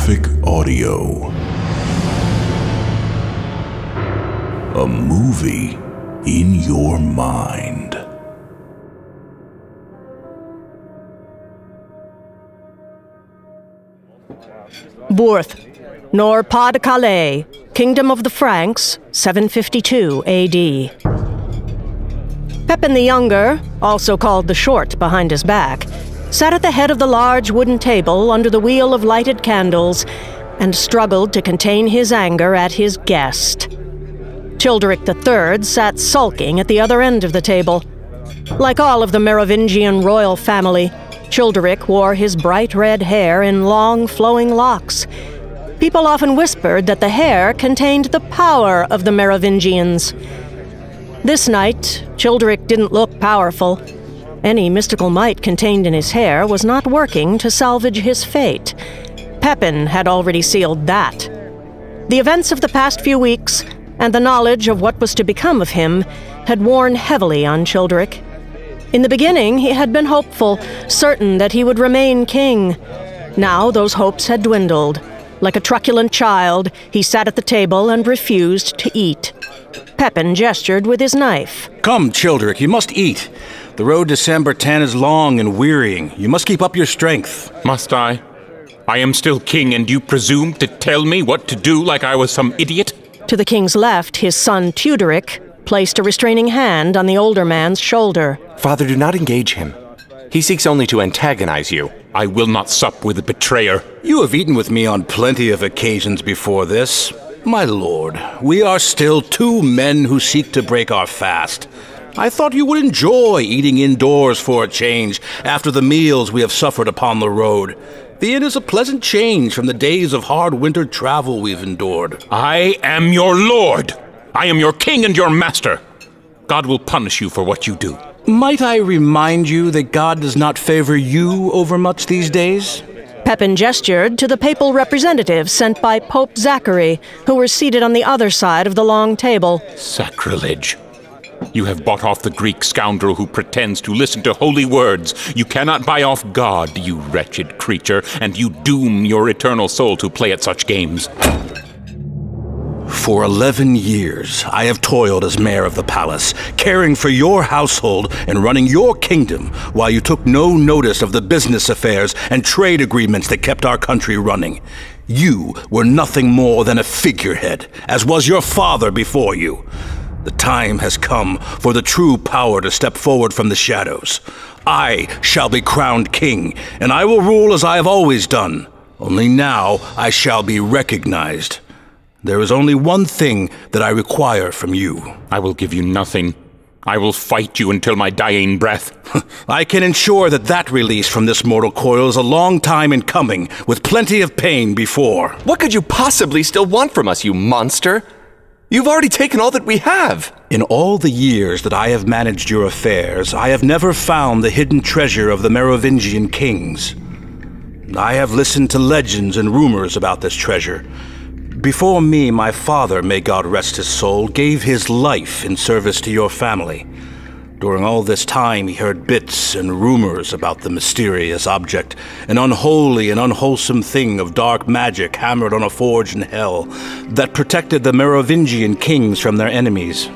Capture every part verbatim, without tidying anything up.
Graphic Audio. A movie in your mind. Bourth, nor Pas de Calais, Kingdom of the Franks, seven fifty-two A D. Pepin the Younger, also called the Short behind his back, sat at the head of the large wooden table under the wheel of lighted candles and struggled to contain his anger at his guest. Childeric the Third sat sulking at the other end of the table. Like all of the Merovingian royal family, Childeric wore his bright red hair in long, flowing locks. People often whispered that the hair contained the power of the Merovingians. This night, Childeric didn't look powerful. Any mystical might contained in his hair was not working to salvage his fate. Pepin had already sealed that. The events of the past few weeks, and the knowledge of what was to become of him, had worn heavily on Childeric. In the beginning, he had been hopeful, certain that he would remain king. Now those hopes had dwindled. Like a truculent child, he sat at the table and refused to eat. Pepin gestured with his knife. Come, Childeric, you must eat. The road to Saint Bertin is long and wearying. You must keep up your strength. Must I? I am still king, and you presume to tell me what to do like I was some idiot? To the king's left, his son Teodoric placed a restraining hand on the older man's shoulder. Father, do not engage him. He seeks only to antagonize you. I will not sup with a betrayer. You have eaten with me on plenty of occasions before this. My lord, we are still two men who seek to break our fast. I thought you would enjoy eating indoors for a change after the meals we have suffered upon the road. The inn is a pleasant change from the days of hard winter travel we've endured. I am your lord. I am your king and your master. God will punish you for what you do. Might I remind you that God does not favor you overmuch these days? Pepin gestured to the papal representatives sent by Pope Zachary, who were seated on the other side of the long table. Sacrilege. You have bought off the Greek scoundrel who pretends to listen to holy words. You cannot buy off God, you wretched creature, and you doom your eternal soul to play at such games. For eleven years, I have toiled as mayor of the palace, caring for your household and running your kingdom, while you took no notice of the business affairs and trade agreements that kept our country running. You were nothing more than a figurehead, as was your father before you. The time has come for the true power to step forward from the shadows. I shall be crowned king, and I will rule as I have always done. Only now I shall be recognized. There is only one thing that I require from you. I will give you nothing. I will fight you until my dying breath. I can ensure that that release from this mortal coil is a long time in coming, with plenty of pain before. What could you possibly still want from us, you monster? You've already taken all that we have. In all the years that I have managed your affairs, I have never found the hidden treasure of the Merovingian kings. I have listened to legends and rumors about this treasure. Before me, my father, may God rest his soul, gave his life in service to your family. During all this time, he heard bits and rumors about the mysterious object, an unholy and unwholesome thing of dark magic hammered on a forge in hell that protected the Merovingian kings from their enemies.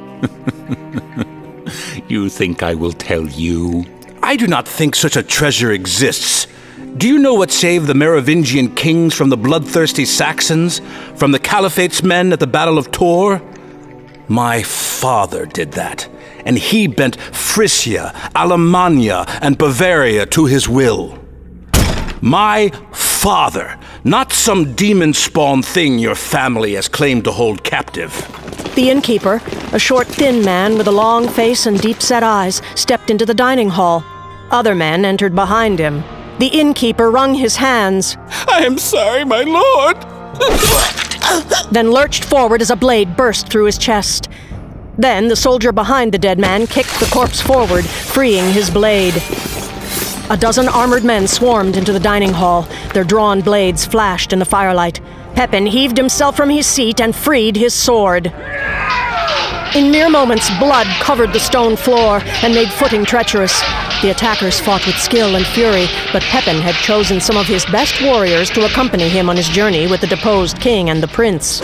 You think I will tell you? I do not think such a treasure exists. Do you know what saved the Merovingian kings from the bloodthirsty Saxons? From the Caliphate's men at the Battle of Tours? My father did that, and he bent Frisia, Alemannia, and Bavaria to his will. My father, not some demon-spawned thing your family has claimed to hold captive. The innkeeper, a short, thin man with a long face and deep-set eyes, stepped into the dining hall. Other men entered behind him. The innkeeper wrung his hands. I am sorry, my lord. Then lurched forward as a blade burst through his chest. Then the soldier behind the dead man kicked the corpse forward, freeing his blade. A dozen armored men swarmed into the dining hall. Their drawn blades flashed in the firelight. Pepin heaved himself from his seat and freed his sword. In mere moments, blood covered the stone floor and made footing treacherous. The attackers fought with skill and fury, but Pepin had chosen some of his best warriors to accompany him on his journey with the deposed king and the prince.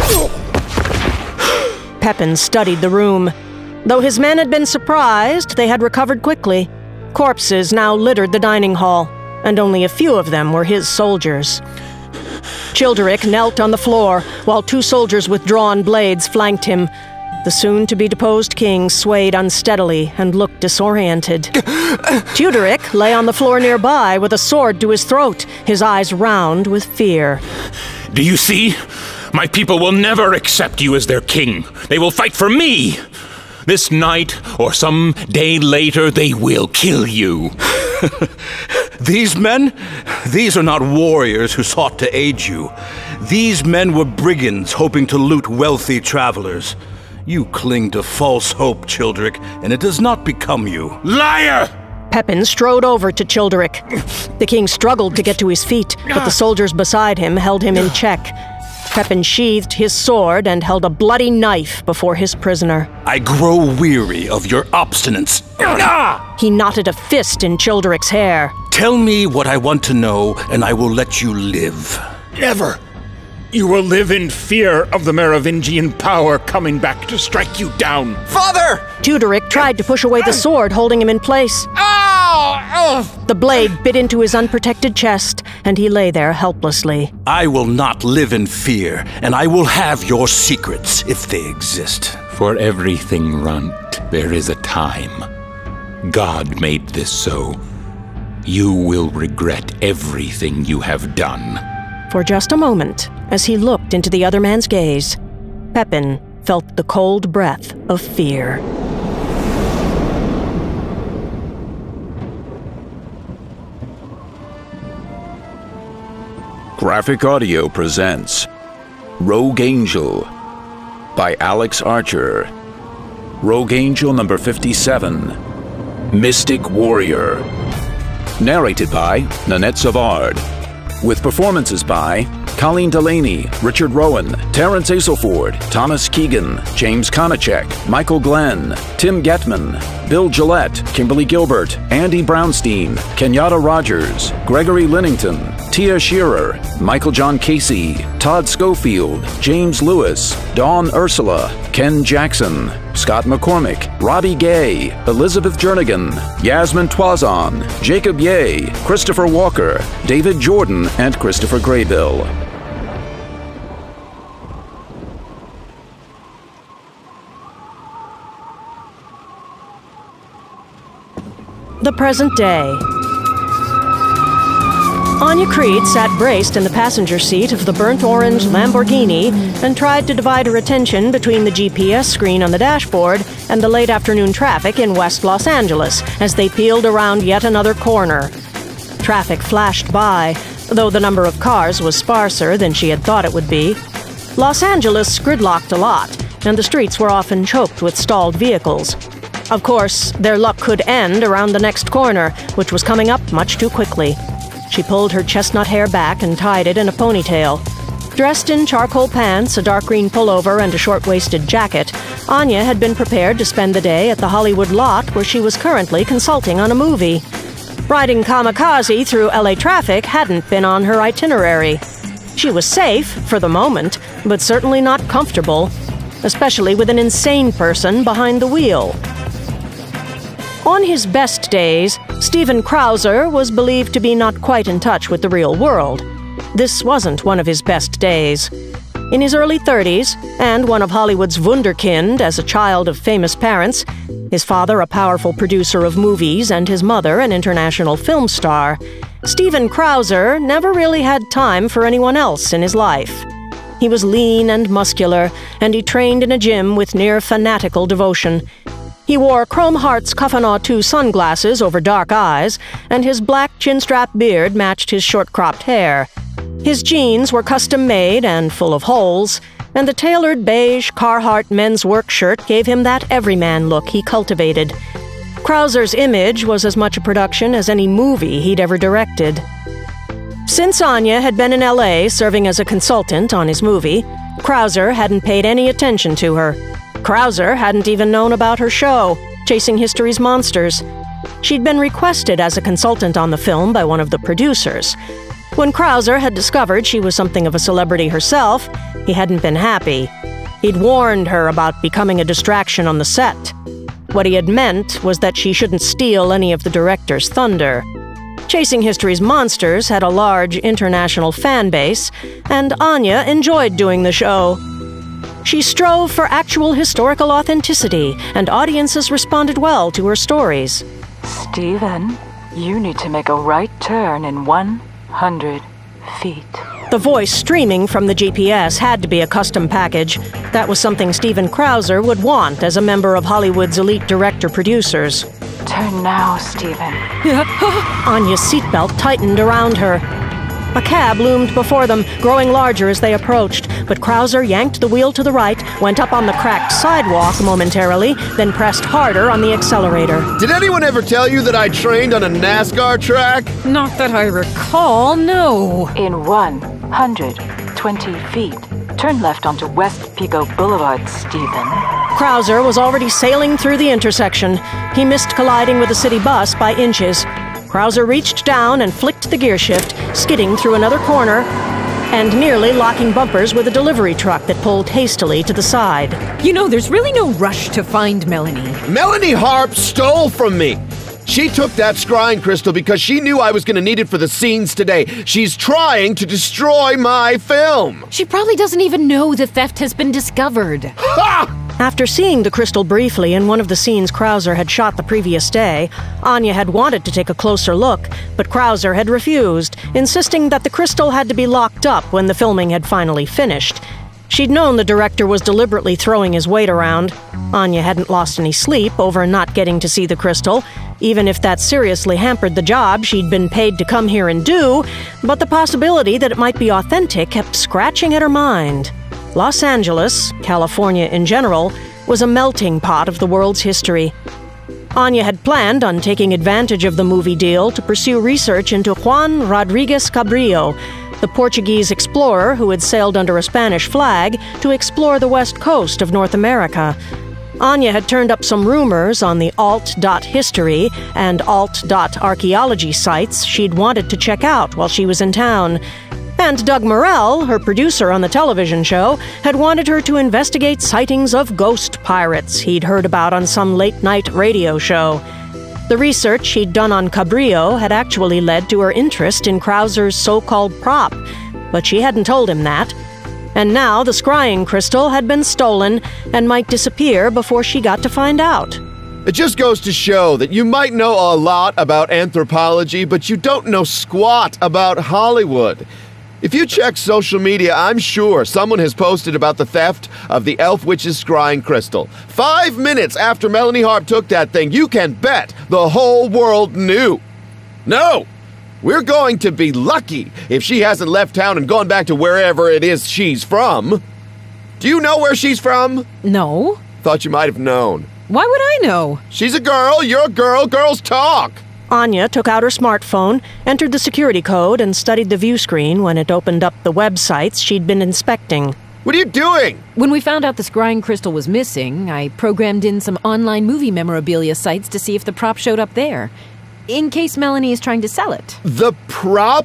Pepin studied the room. Though his men had been surprised, they had recovered quickly. Corpses now littered the dining hall, and only a few of them were his soldiers. Childeric knelt on the floor, while two soldiers with drawn blades flanked him. The soon-to-be-deposed king swayed unsteadily and looked disoriented. Teodoric lay on the floor nearby with a sword to his throat, his eyes round with fear. Do you see? My people will never accept you as their king. They will fight for me. This night, or some day later, they will kill you. These men? These are not warriors who sought to aid you. These men were brigands hoping to loot wealthy travelers. You cling to false hope, Childeric, and it does not become you. Liar! Pepin strode over to Childeric. The king struggled to get to his feet, but the soldiers beside him held him in check. Pepin sheathed his sword and held a bloody knife before his prisoner. I grow weary of your obstinance. He knotted a fist in Childeric's hair. Tell me what I want to know, and I will let you live. Never. You will live in fear of the Merovingian power coming back to strike you down. Father! Teodoric tried to push away the sword, holding him in place. Oh! The blade bit into his unprotected chest, and he lay there helplessly. I will not live in fear, and I will have your secrets, if they exist. For everything, Runt, there is a time. God made this so. You will regret everything you have done. For just a moment, as he looked into the other man's gaze, Pepin felt the cold breath of fear. Graphic Audio presents Rogue Angel by Alex Archer. Rogue Angel number fifty-seven, Mystic Warrior. Narrated by Nanette Savard. With performances by Colleen Delany, Richard Rowan, Terence Aselford, Thomas Keegan, James Konicek, Michael Glenn, Tim Getman, Bill Gillett, Kimberly Gilbert, Andy Brownstein, Kenyatta Rogers, Gregory Linington, Tia Shearer, Michael John Casey, Todd Scofield, James Lewis, Dawn Ursula, Ken Jackson, Scott McCormick, Robbie Gay, Elizabeth Jernigan, Yasmin Tuazon, Jacob Ye, Christopher Walker, David Jourdan, and Christopher Graybill. The present day. Anya Creed sat braced in the passenger seat of the burnt orange Lamborghini and tried to divide her attention between the G P S screen on the dashboard and the late afternoon traffic in West Los Angeles as they peeled around yet another corner. Traffic flashed by, though the number of cars was sparser than she had thought it would be. Los Angeles gridlocked a lot, and the streets were often choked with stalled vehicles. Of course, their luck could end around the next corner, which was coming up much too quickly. She pulled her chestnut hair back and tied it in a ponytail. Dressed in charcoal pants, a dark green pullover, and a short-waisted jacket, Anya had been prepared to spend the day at the Hollywood lot where she was currently consulting on a movie. Riding kamikaze through L A traffic hadn't been on her itinerary. She was safe, for the moment, but certainly not comfortable, especially with an insane person behind the wheel. On his best days, Stephen Krauser was believed to be not quite in touch with the real world. This wasn't one of his best days. In his early thirties, and one of Hollywood's wunderkind as a child of famous parents, his father a powerful producer of movies and his mother an international film star, Stephen Krauser never really had time for anyone else in his life. He was lean and muscular, and he trained in a gym with near fanatical devotion. He wore Chrome Hearts Kafana two sunglasses over dark eyes, and his black chin-strap beard matched his short-cropped hair. His jeans were custom-made and full of holes, and the tailored beige Carhartt men's work shirt gave him that everyman look he cultivated. Krauser's image was as much a production as any movie he'd ever directed. Since Anya had been in L A serving as a consultant on his movie, Krauser hadn't paid any attention to her. Krauser hadn't even known about her show, Chasing History's Monsters. She'd been requested as a consultant on the film by one of the producers. When Krauser had discovered she was something of a celebrity herself, he hadn't been happy. He'd warned her about becoming a distraction on the set. What he had meant was that she shouldn't steal any of the director's thunder. Chasing History's Monsters had a large international fan base, and Anya enjoyed doing the show. She strove for actual historical authenticity, and audiences responded well to her stories. Stephen, you need to make a right turn in one hundred feet. The voice streaming from the G P S had to be a custom package. That was something Stephen Krauser would want as a member of Hollywood's elite director-producers. Turn now, Stephen. Anya's seatbelt tightened around her. A cab loomed before them, growing larger as they approached, but Krauser yanked the wheel to the right, went up on the cracked sidewalk momentarily, then pressed harder on the accelerator. Did anyone ever tell you that I trained on a NASCAR track? Not that I recall, no. In one hundred twenty feet, turn left onto West Pico Boulevard, Stephen. Krauser was already sailing through the intersection. He missed colliding with a city bus by inches. Krauser reached down and flicked the gear shift, skidding through another corner and nearly locking bumpers with a delivery truck that pulled hastily to the side. You know, there's really no rush to find Melanie. Melanie Harp stole from me. She took that scrying crystal because she knew I was going to need it for the scenes today. She's trying to destroy my film. She probably doesn't even know the theft has been discovered. Ha! After seeing the crystal briefly in one of the scenes Krauser had shot the previous day, Anya had wanted to take a closer look, but Krauser had refused, insisting that the crystal had to be locked up when the filming had finally finished. She'd known the director was deliberately throwing his weight around. Anya hadn't lost any sleep over not getting to see the crystal, even if that seriously hampered the job she'd been paid to come here and do, but the possibility that it might be authentic kept scratching at her mind. Los Angeles, California in general, was a melting pot of the world's history. Anya had planned on taking advantage of the movie deal to pursue research into Juan Rodriguez Cabrillo, the Portuguese explorer who had sailed under a Spanish flag to explore the west coast of North America. Anya had turned up some rumors on the alt dot history and alt dot archaeology sites she'd wanted to check out while she was in town. And Doug Morell, her producer on the television show, had wanted her to investigate sightings of ghost pirates he'd heard about on some late-night radio show. The research she'd done on Cabrillo had actually led to her interest in Krauser's so-called prop, but she hadn't told him that. And now the scrying crystal had been stolen and might disappear before she got to find out. It just goes to show that you might know a lot about anthropology, but you don't know squat about Hollywood. If you check social media, I'm sure someone has posted about the theft of the Elf Witch's scrying crystal. Five minutes after Melanie Harp took that thing, you can bet the whole world knew. No! We're going to be lucky if she hasn't left town and gone back to wherever it is she's from. Do you know where she's from? No. Thought you might have known. Why would I know? She's a girl, you're a girl, girls talk. Anya took out her smartphone, entered the security code, and studied the view screen when it opened up the websites she'd been inspecting. What are you doing? When we found out the scrying crystal was missing, I programmed in some online movie memorabilia sites to see if the prop showed up there, in case Melanie is trying to sell it. The prop?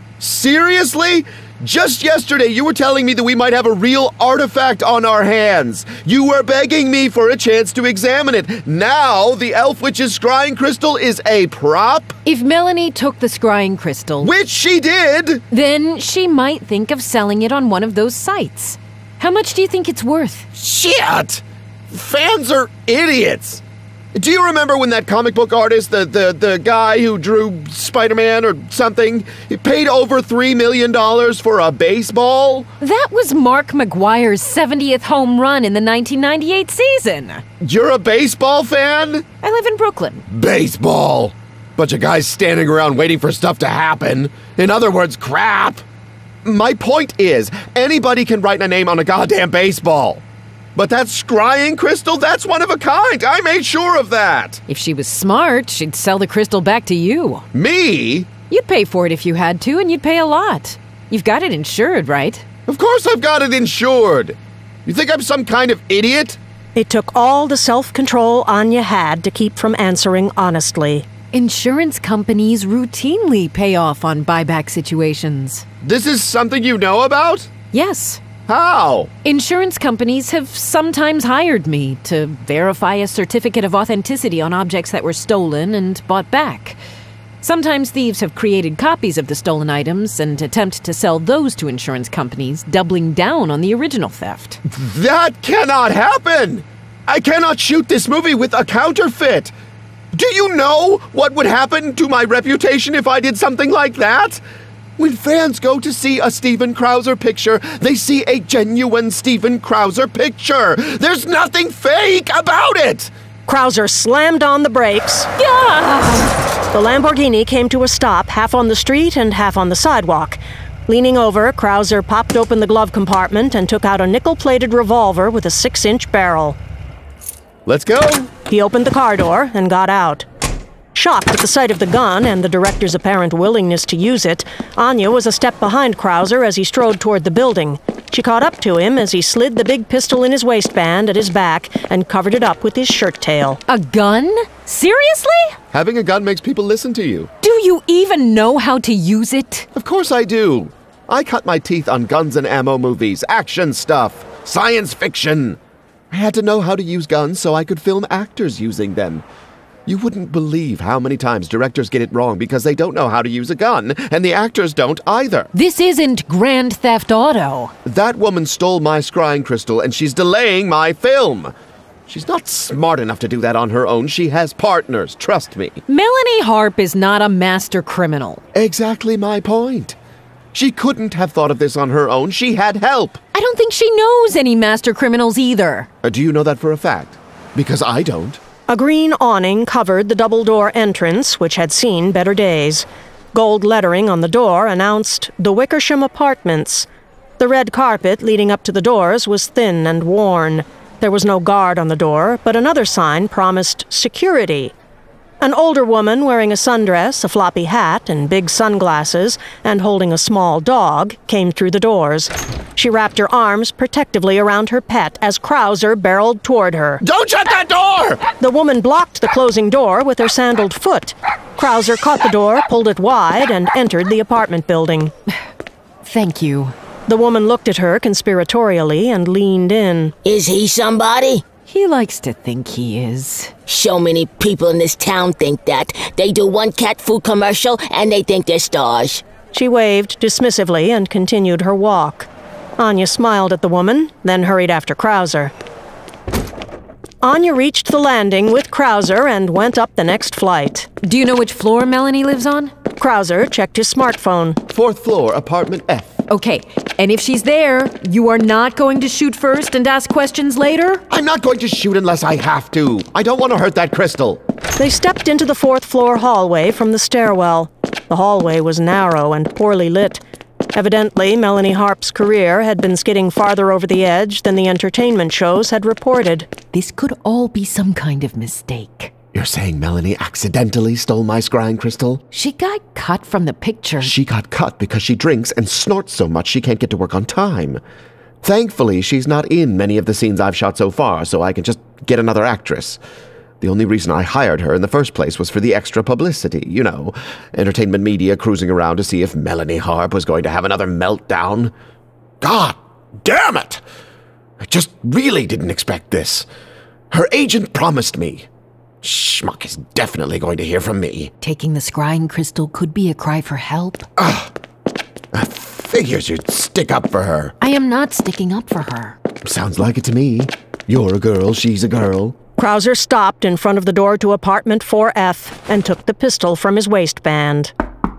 Seriously? Just yesterday you were telling me that we might have a real artifact on our hands. You were begging me for a chance to examine it. Now the Elf Witch's scrying crystal is a prop? If Melanie took the scrying crystal... Which she did! Then she might think of selling it on one of those sites. How much do you think it's worth? Shit! Fans are idiots! Do you remember when that comic book artist, the, the, the guy who drew Spider-Man or something, he paid over three million dollars for a baseball? That was Mark McGwire's seventieth home run in the nineteen ninety-eight season. You're a baseball fan? I live in Brooklyn. Baseball. Bunch of guys standing around waiting for stuff to happen. In other words, crap. My point is, anybody can write a name on a goddamn baseball. But that scrying crystal, that's one of a kind. I made sure of that. If she was smart, she'd sell the crystal back to you. Me? You'd pay for it if you had to, and you'd pay a lot. You've got it insured, right? Of course I've got it insured. You think I'm some kind of idiot? It took all the self-control Anya had to keep from answering honestly. Insurance companies routinely pay off on buyback situations. This is something you know about? Yes. How? Insurance companies have sometimes hired me to verify a certificate of authenticity on objects that were stolen and bought back. Sometimes thieves have created copies of the stolen items and attempt to sell those to insurance companies, doubling down on the original theft. That cannot happen! I cannot shoot this movie with a counterfeit! Do you know what would happen to my reputation if I did something like that? When fans go to see a Steven Krauser picture, they see a genuine Steven Krauser picture. There's nothing fake about it! Krauser slammed on the brakes. Yeah! The Lamborghini came to a stop, half on the street and half on the sidewalk. Leaning over, Krauser popped open the glove compartment and took out a nickel-plated revolver with a six-inch barrel. Let's go! He opened the car door and got out. Shocked at the sight of the gun and the director's apparent willingness to use it, Anya was a step behind Krauser as he strode toward the building. She caught up to him as he slid the big pistol in his waistband at his back and covered it up with his shirt tail. A gun? Seriously? Having a gun makes people listen to you. Do you even know how to use it? Of course I do. I cut my teeth on guns and ammo movies, action stuff, science fiction. I had to know how to use guns so I could film actors using them. You wouldn't believe how many times directors get it wrong because they don't know how to use a gun, and the actors don't either. This isn't Grand Theft Auto. That woman stole my scrying crystal, and she's delaying my film. She's not smart enough to do that on her own. She has partners, trust me. Melanie Harp is not a master criminal. Exactly my point. She couldn't have thought of this on her own. She had help. I don't think she knows any master criminals either. Uh, do you know that for a fact? Because I don't. A green awning covered the double-door entrance, which had seen better days. Gold lettering on the door announced the Wickersham Apartments. The red carpet leading up to the doors was thin and worn. There was no guard on the door, but another sign promised security. An older woman wearing a sundress, a floppy hat, and big sunglasses, and holding a small dog, came through the doors. She wrapped her arms protectively around her pet as Krauser barreled toward her. Don't shut that door! The woman blocked the closing door with her sandaled foot. Krauser caught the door, pulled it wide, and entered the apartment building. Thank you. The woman looked at her conspiratorially and leaned in. Is he somebody? He likes to think he is. So many people in this town think that. They do one cat food commercial and they think they're stars. She waved dismissively and continued her walk. Anya smiled at the woman, then hurried after Krauser. Anya reached the landing with Krauser and went up the next flight. Do you know which floor Melanie lives on? Krauser checked his smartphone. Fourth floor, apartment F. Okay, and if she's there, you are not going to shoot first and ask questions later? I'm not going to shoot unless I have to. I don't want to hurt that crystal. They stepped into the fourth floor hallway from the stairwell. The hallway was narrow and poorly lit. Evidently, Melanie Harp's career had been skidding farther over the edge than the entertainment shows had reported. This could all be some kind of mistake. You're saying Melanie accidentally stole my scrying crystal? She got cut from the picture. She got cut because she drinks and snorts so much she can't get to work on time. Thankfully, she's not in many of the scenes I've shot so far, so I can just get another actress. The only reason I hired her in the first place was for the extra publicity, you know, entertainment media cruising around to see if Melanie Harp was going to have another meltdown. God damn it! I just really didn't expect this. Her agent promised me. Schmuck is definitely going to hear from me. Taking the scrying crystal could be a cry for help. Ugh. I figures you'd stick up for her. I am not sticking up for her. Sounds like it to me. You're a girl, she's a girl. Krauser stopped in front of the door to apartment four F and took the pistol from his waistband.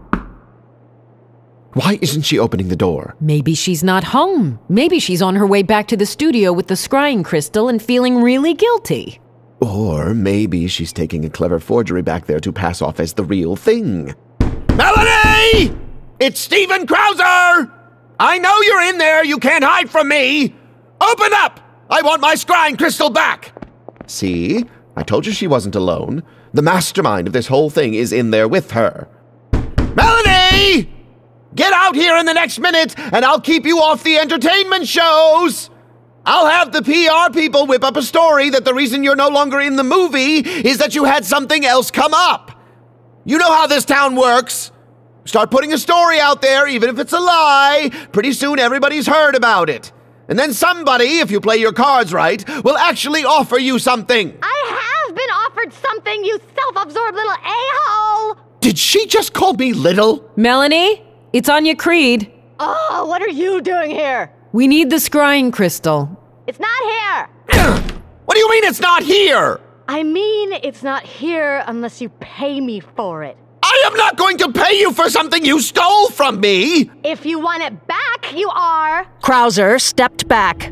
Why isn't she opening the door? Maybe she's not home. Maybe she's on her way back to the studio with the scrying crystal and feeling really guilty. Or maybe she's taking a clever forgery back there to pass off as the real thing. Melanie! It's Steven Krauser! I know you're in there, you can't hide from me! Open up! I want my scrying crystal back! See? I told you she wasn't alone. The mastermind of this whole thing is in there with her. Melanie! Get out here in the next minute, and I'll keep you off the entertainment shows! I'll have the P R people whip up a story that the reason you're no longer in the movie is that you had something else come up. You know how this town works. Start putting a story out there, even if it's a lie. Pretty soon everybody's heard about it. And then somebody, if you play your cards right, will actually offer you something. I have been offered something, you self-absorbed little a-hole! Did she just call me little? Melanie, it's Anya Creed. Oh, what are you doing here? We need the scrying crystal. It's not here! What do you mean it's not here? I mean, it's not here unless you pay me for it. I am not going to pay you for something you stole from me! If you want it back, you are! Krauser stepped back.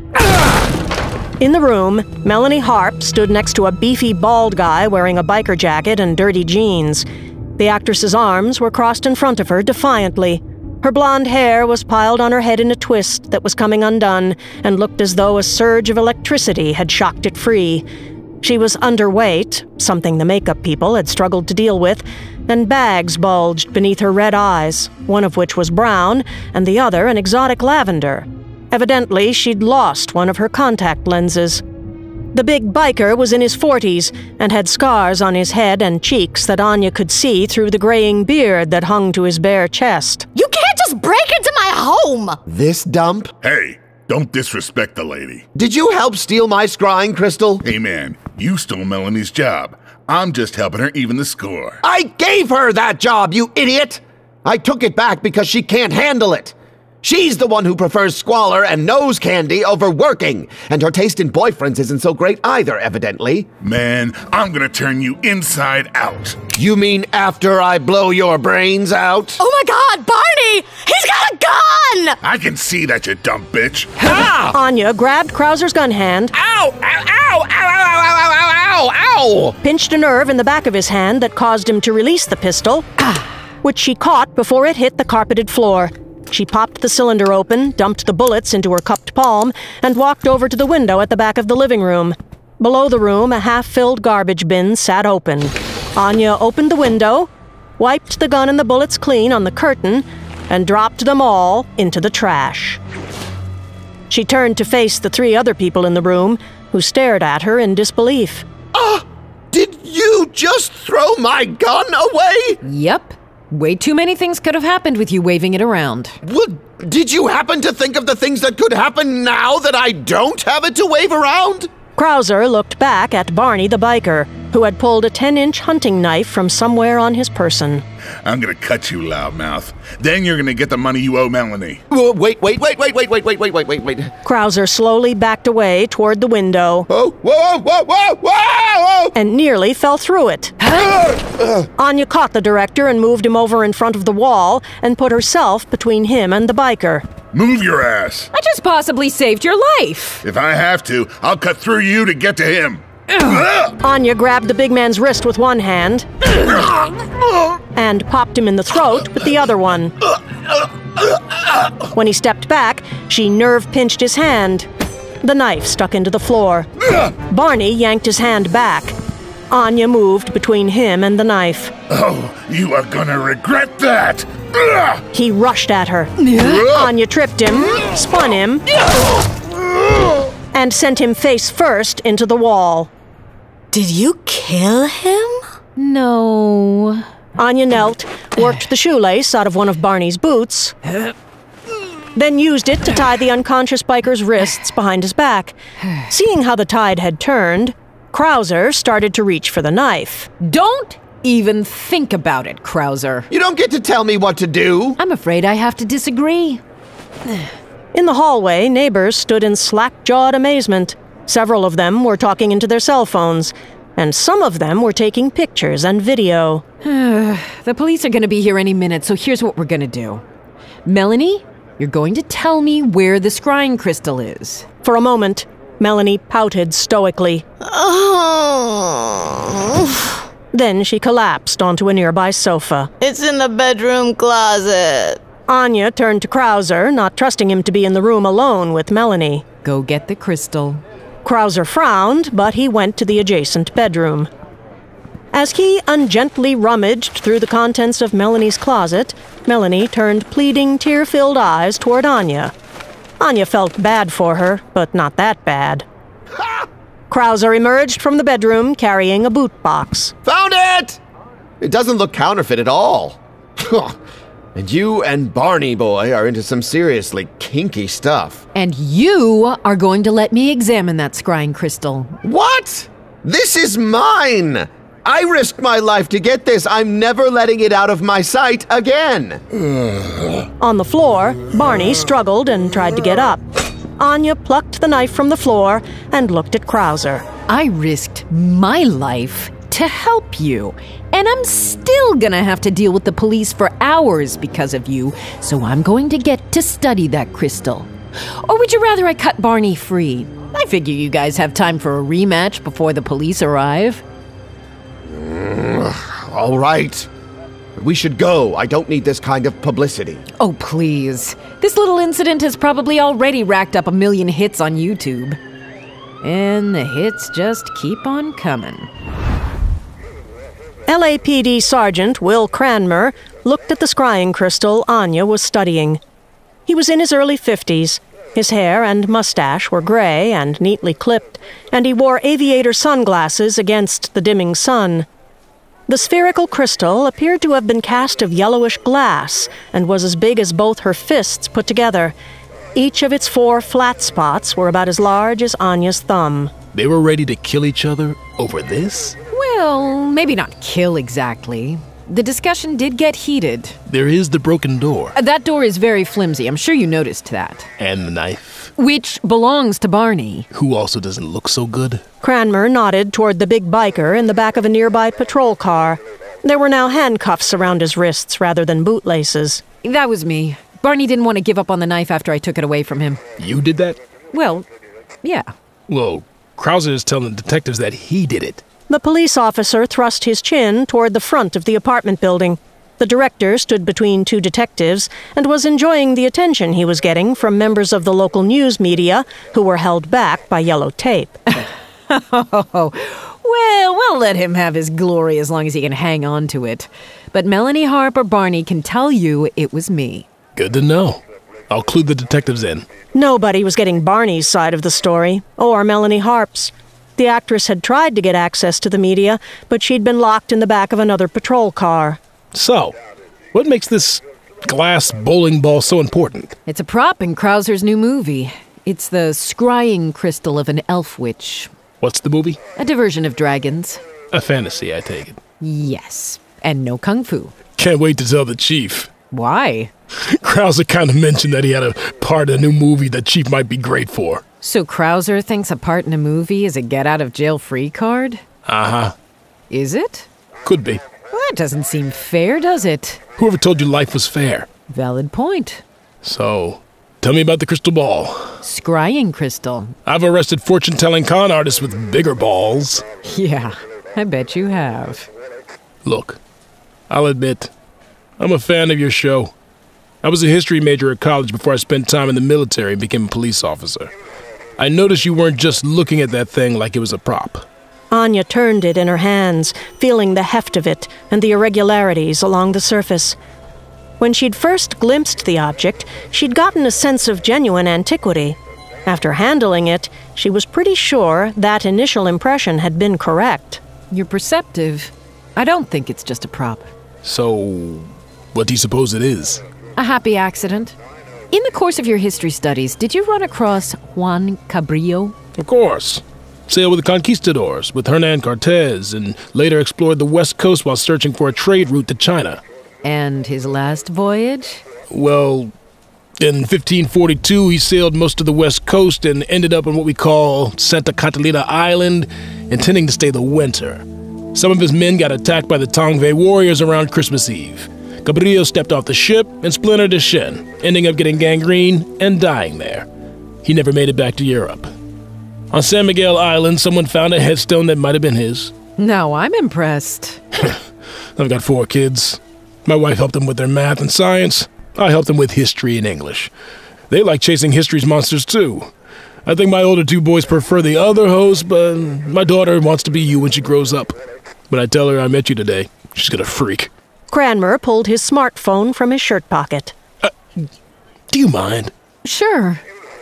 In the room, Melanie Harp stood next to a beefy bald guy wearing a biker jacket and dirty jeans. The actress's arms were crossed in front of her defiantly. Her blonde hair was piled on her head in a twist that was coming undone and looked as though a surge of electricity had shocked it free. She was underweight, something the makeup people had struggled to deal with, and bags bulged beneath her red eyes, one of which was brown and the other an exotic lavender. Evidently, she'd lost one of her contact lenses. The big biker was in his forties and had scars on his head and cheeks that Anya could see through the graying beard that hung to his bare chest. You can't just break into my home! This dump? Hey, don't disrespect the lady. Did you help steal my scrying crystal? Hey man, you stole Melanie's job. I'm just helping her even the score. I gave her that job, you idiot! I took it back because she can't handle it. She's the one who prefers squalor and nose candy over working, and her taste in boyfriends isn't so great either, evidently. Man, I'm gonna turn you inside out. You mean after I blow your brains out? Oh my god, Barney! He's got a gun! I can see that, you dumb bitch. Ha! Anya grabbed Krauser's gun hand. Ow! Ow! Ow! Ow! Ow! Ow! Ow! Ow! Ow! Pinched a nerve in the back of his hand that caused him to release the pistol, which she caught before it hit the carpeted floor. She popped the cylinder open, dumped the bullets into her cupped palm, and walked over to the window at the back of the living room. Below the room, a half-filled garbage bin sat open. Anya opened the window, wiped the gun and the bullets clean on the curtain, and dropped them all into the trash. She turned to face the three other people in the room, who stared at her in disbelief. Ah! Did you just throw my gun away? Yep. Way too many things could have happened with you waving it around. Well, did you happen to think of the things that could happen now that I don't have it to wave around? Krauser looked back at Barney the biker, who had pulled a ten-inch hunting knife from somewhere on his person. I'm gonna cut you, loudmouth. Then you're gonna get the money you owe Melanie. Whoa, wait, wait, wait, wait, wait, wait, wait, wait, wait, wait, wait. Krauser slowly backed away toward the window. Oh, whoa, whoa, whoa, whoa, whoa! And nearly fell through it. Anya caught the director and moved him over in front of the wall and put herself between him and the biker. Move your ass. I just possibly saved your life. If I have to, I'll cut through you to get to him. Anya grabbed the big man's wrist with one hand and popped him in the throat with the other one. When he stepped back, she nerve-pinched his hand. The knife stuck into the floor. Barney yanked his hand back. Anya moved between him and the knife. Oh, you are gonna regret that! He rushed at her. Anya tripped him, spun him, and sent him face first into the wall. Did you kill him? No. Anya knelt, worked the shoelace out of one of Barney's boots, then used it to tie the unconscious biker's wrists behind his back. Seeing how the tide had turned, Krauser started to reach for the knife. Don't even think about it, Krauser. You don't get to tell me what to do. I'm afraid I have to disagree. In the hallway, neighbors stood in slack-jawed amazement. Several of them were talking into their cell phones, and some of them were taking pictures and video. The police are going to be here any minute, so here's what we're going to do. Melanie, you're going to tell me where the scrying crystal is. For a moment, Melanie pouted stoically. Oh. Then she collapsed onto a nearby sofa. It's in the bedroom closet. Anya turned to Krauser, not trusting him to be in the room alone with Melanie. Go get the crystal. Krauser frowned, but he went to the adjacent bedroom. As he ungently rummaged through the contents of Melanie's closet, Melanie turned pleading, tear-filled eyes toward Anya. Anya felt bad for her, but not that bad. Krauser emerged from the bedroom carrying a boot box. Found it! It doesn't look counterfeit at all. And you and Barney boy are into some seriously kinky stuff. And you are going to let me examine that scrying crystal. What? This is mine! I risked my life to get this. I'm never letting it out of my sight again. On the floor, Barney struggled and tried to get up. Anya plucked the knife from the floor and looked at Krauser. I risked my life to help you, and I'm still gonna have to deal with the police for hours because of you, so I'm going to get to study that crystal. Or would you rather I cut Barney free? I figure you guys have time for a rematch before the police arrive. All right. We should go. I don't need this kind of publicity. Oh, please. This little incident has probably already racked up a million hits on YouTube. And the hits just keep on coming. L A P D Sergeant Will Cranmer looked at the scrying crystal Anya was studying. He was in his early fifties. His hair and mustache were gray and neatly clipped, and he wore aviator sunglasses against the dimming sun. The spherical crystal appeared to have been cast of yellowish glass and was as big as both her fists put together. Each of its four flat spots were about as large as Anya's thumb. They were ready to kill each other over this? Well, maybe not kill exactly. The discussion did get heated. There is the broken door. That door is very flimsy. I'm sure you noticed that. And the knife. Which belongs to Barney. Who also doesn't look so good. Cranmer nodded toward the big biker in the back of a nearby patrol car. There were now handcuffs around his wrists rather than bootlaces. That was me. Barney didn't want to give up on the knife after I took it away from him. You did that? Well, yeah. Well, Krauser is telling the detectives that he did it. The police officer thrust his chin toward the front of the apartment building. The director stood between two detectives and was enjoying the attention he was getting from members of the local news media who were held back by yellow tape. Oh, well, we'll let him have his glory as long as he can hang on to it. But Melanie Harp or Barney can tell you it was me. Good to know. I'll clue the detectives in. Nobody was getting Barney's side of the story, or Melanie Harp's. The actress had tried to get access to the media, but she'd been locked in the back of another patrol car. So, what makes this glass bowling ball so important? It's a prop in Krauser's new movie. It's the scrying crystal of an elf witch. What's the movie? A diversion of dragons. A fantasy, I take it. Yes, and no kung fu. Can't wait to tell the chief. Why? Krauser kind of mentioned that he had a part in a new movie that Chief might be great for. So Krauser thinks a part in a movie is a get-out-of-jail-free card? Uh-huh. Is it? Could be. Well, that doesn't seem fair, does it? Whoever told you life was fair? Valid point. So, tell me about the crystal ball. Scrying crystal. I've arrested fortune-telling con artists with bigger balls. Yeah, I bet you have. Look, I'll admit, I'm a fan of your show. I was a history major at college before I spent time in the military and became a police officer. I noticed you weren't just looking at that thing like it was a prop. Anya turned it in her hands, feeling the heft of it and the irregularities along the surface. When she'd first glimpsed the object, she'd gotten a sense of genuine antiquity. After handling it, she was pretty sure that initial impression had been correct. You're perceptive. I don't think it's just a prop. So, what do you suppose it is? A happy accident. In the course of your history studies, did you run across Juan Cabrillo? Of course. Sailed with the conquistadors, with Hernan Cortez, and later explored the West Coast while searching for a trade route to China. And his last voyage? Well, in fifteen forty-two, he sailed most of the West Coast and ended up on what we call Santa Catalina Island, intending to stay the winter. Some of his men got attacked by the Tongva warriors around Christmas Eve. Cabrillo stepped off the ship and splintered his shin, ending up getting gangrene and dying there. He never made it back to Europe. On San Miguel Island, someone found a headstone that might have been his. Now I'm impressed. I've got four kids. My wife helped them with their math and science. I helped them with history and English. They like chasing history's monsters, too. I think my older two boys prefer the other host, but my daughter wants to be you when she grows up. When I tell her I met you today, she's gonna freak. Cranmer pulled his smartphone from his shirt pocket. Uh, do you mind? Sure.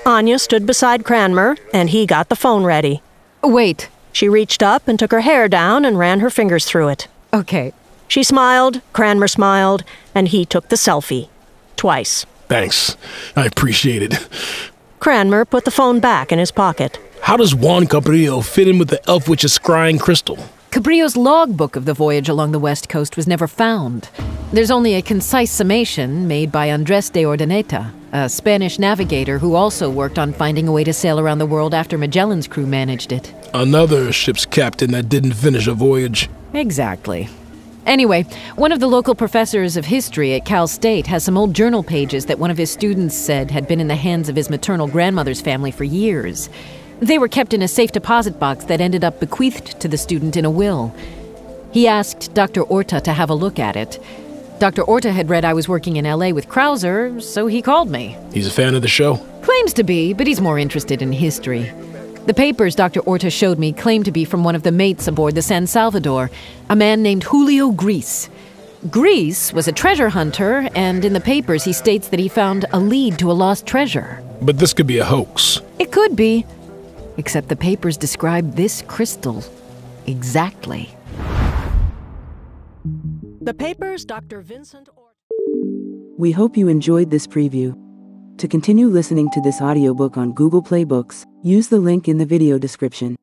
Anya stood beside Cranmer, and he got the phone ready. Wait. She reached up and took her hair down and ran her fingers through it. Okay. She smiled, Cranmer smiled, and he took the selfie. Twice. Thanks. I appreciate it. Cranmer put the phone back in his pocket. How does Juan Cabrillo fit in with the elf witch's scrying crystal? Cabrillo's logbook of the voyage along the west coast was never found. There's only a concise summation made by Andres de Ordaneta, a Spanish navigator who also worked on finding a way to sail around the world after Magellan's crew managed it. Another ship's captain that didn't finish a voyage. Exactly. Anyway, one of the local professors of history at Cal State has some old journal pages that one of his students said had been in the hands of his maternal grandmother's family for years. They were kept in a safe deposit box that ended up bequeathed to the student in a will. He asked Doctor Orta to have a look at it. Doctor Orta had read I was working in L A with Krauser, so he called me. He's a fan of the show? Claims to be, but he's more interested in history. The papers Doctor Orta showed me claim to be from one of the mates aboard the San Salvador, a man named Julio Gris. Gris was a treasure hunter, and in the papers he states that he found a lead to a lost treasure. But this could be a hoax. It could be. Except the papers describe this crystal exactly. The papers Doctor Vincent Orta. We hope you enjoyed this preview. To continue listening to this audiobook on Google Play Books, use the link in the video description.